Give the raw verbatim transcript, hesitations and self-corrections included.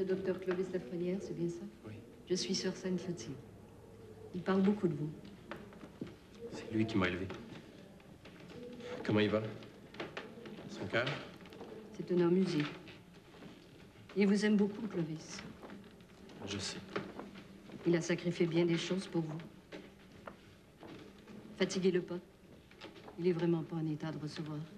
le docteur Clovis Lafrenière, c'est bien ça? Oui. Je suis sœur Sainte-Clotilde. Il parle beaucoup de vous. C'est lui qui m'a élevé. Comment il va? Son cœur? C'est un homme usé. Il vous aime beaucoup, Clovis. Je sais. Il a sacrifié bien des choses pour vous. Fatiguez-le pas. Il est vraiment pas en état de recevoir.